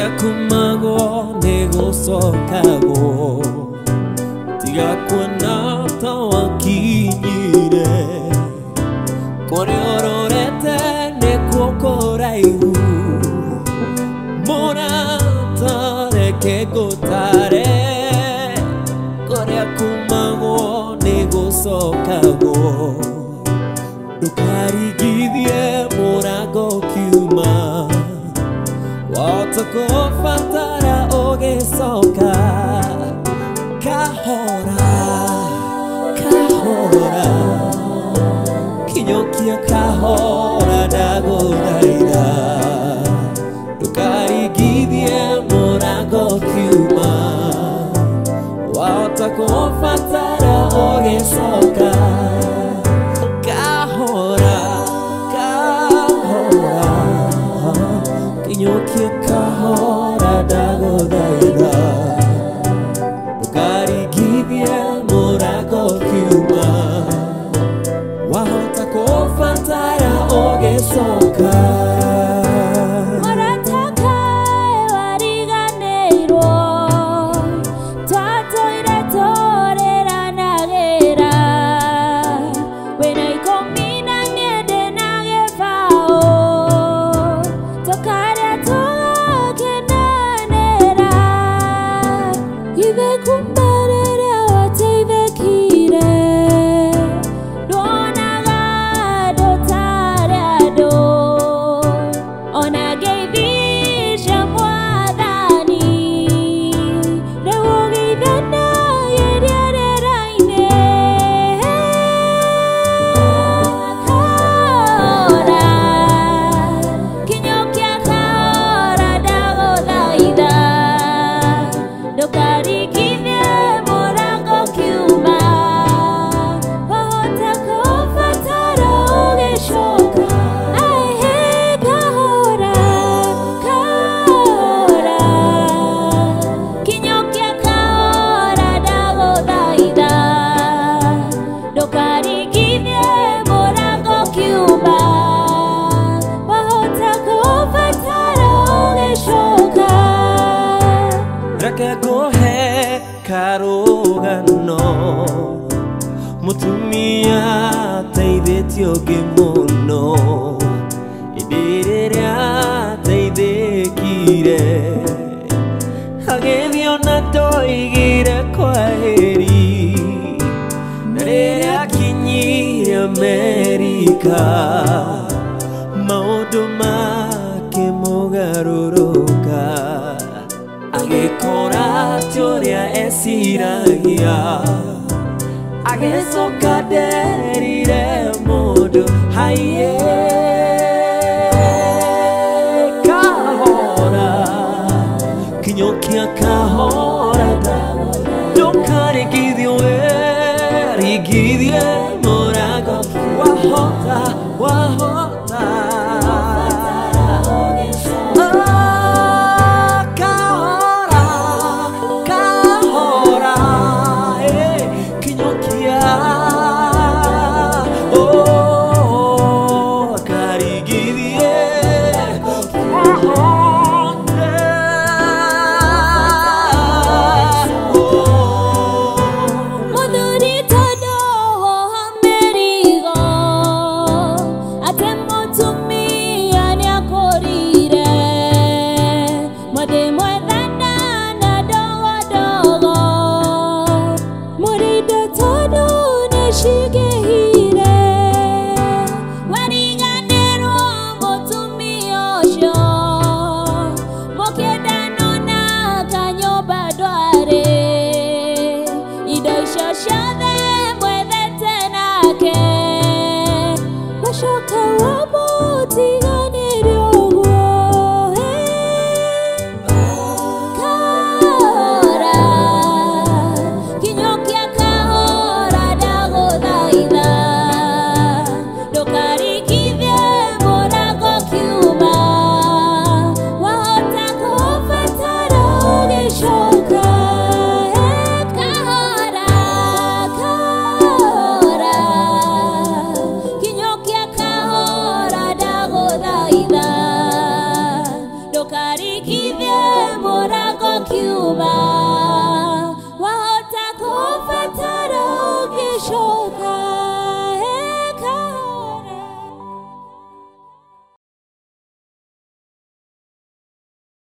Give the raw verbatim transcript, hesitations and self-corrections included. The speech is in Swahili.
Korea kumago negosokago Tiga kuana tawakinyire Kore ororete nekokoraihu Mona tareke gotare Korea kumago negosokago Dukarigidie morago kyuma Watako fatara oge soka Kahora, kahora Kinyokia kahora dago daida Dukarigidie morago kyuma Watako fatara oge soka Kinyokia kahora dago daida Dukarigidie morago kyuma Wahota kofatara oge soka Rakagohe karogano Mutumia taibetio gemono Idirerea taibekire Hagevio na toigire kwaheri Narerea kinyiri Amerika Maodoma ke mogaruruka Agekora teoria esiragia Agesokaderire modo haie Kahora Kinyokia kahora